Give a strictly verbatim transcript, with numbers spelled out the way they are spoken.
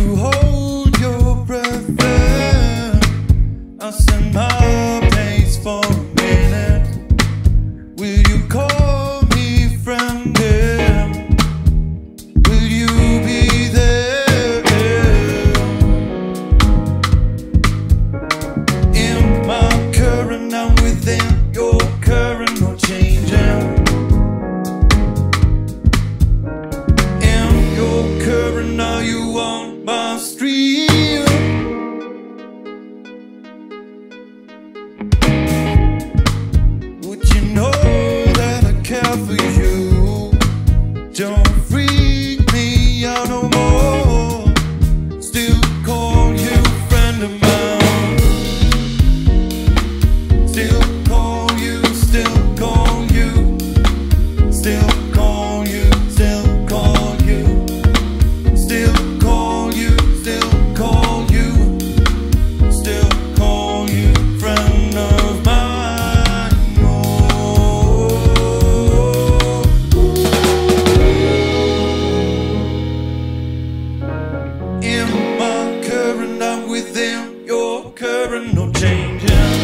you hold your breath there? I'll send my pace for a minute. Will you call me friend? Yeah. Will you be there? In my current, I'm within your current, no changing. In your current, are you on my street? Would you know that I care for you? Don't freak me out no more. Still call you friend of mine. Still call you, still call you. Still call you, still call you. Still call you, still call you. Still call you friend of mine. Oh. In my current, I'm within your current, no changing.